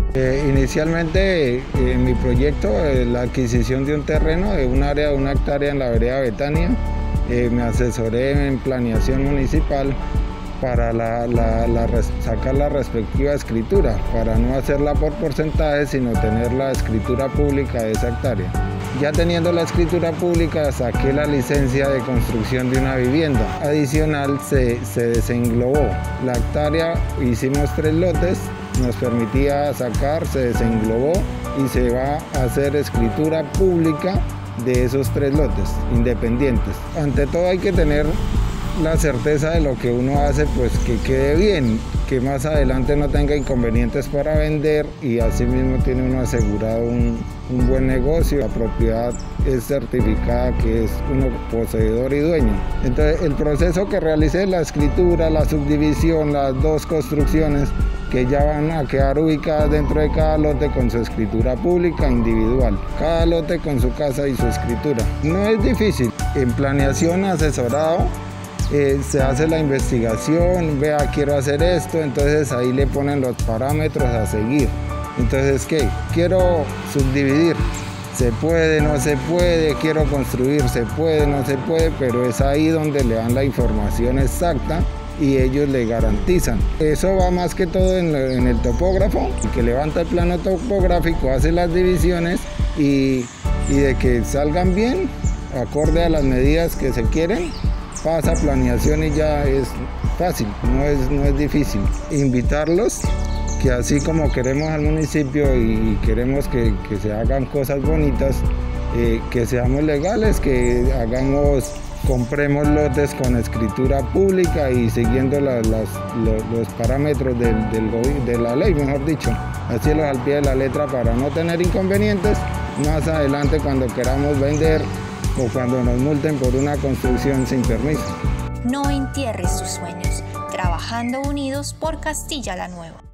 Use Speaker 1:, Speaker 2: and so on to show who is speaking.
Speaker 1: Inicialmente en mi proyecto, la adquisición de un terreno de un área de 1 hectárea en la vereda Betania, me asesoré en planeación municipal para sacar la respectiva escritura, para no hacerla por porcentaje, sino tener la escritura pública de esa hectárea. Ya teniendo la escritura pública, saqué la licencia de construcción de una vivienda. Adicional, se desenglobó la hectárea, hicimos 3 lotes, nos permitía sacar, se desenglobó y se va a hacer escritura pública de esos 3 lotes independientes. Ante todo hay que tener la certeza de lo que uno hace, pues que quede bien, que más adelante no tenga inconvenientes para vender, y así mismo tiene uno asegurado un buen negocio. La propiedad es certificada, que es uno poseedor y dueño. Entonces el proceso que realicé, la escritura, la subdivisión, las 2 construcciones que ya van a quedar ubicadas dentro de cada lote con su escritura pública individual, cada lote con su casa y su escritura. No es difícil. En planeación asesorado, se hace la investigación, vea, quiero hacer esto, entonces ahí le ponen los parámetros a seguir. Entonces, ¿qué? Quiero subdividir, se puede, no se puede, quiero construir, se puede, no se puede, pero es ahí donde le dan la información exacta y ellos le garantizan. Eso va más que todo en el topógrafo, que levanta el plano topográfico, hace las divisiones y de que salgan bien, acorde a las medidas que se quieren, pasa planeación y ya es fácil, no es difícil. Invitarlos, que así como queremos al municipio y queremos que se hagan cosas bonitas, que seamos legales, que compremos lotes con escritura pública y siguiendo los parámetros de la ley, mejor dicho, hacerlos al pie de la letra para no tener inconvenientes más adelante cuando queramos vender o cuando nos multen por una construcción sin permiso.
Speaker 2: No entierres tus sueños, trabajando unidos por Castilla la Nueva.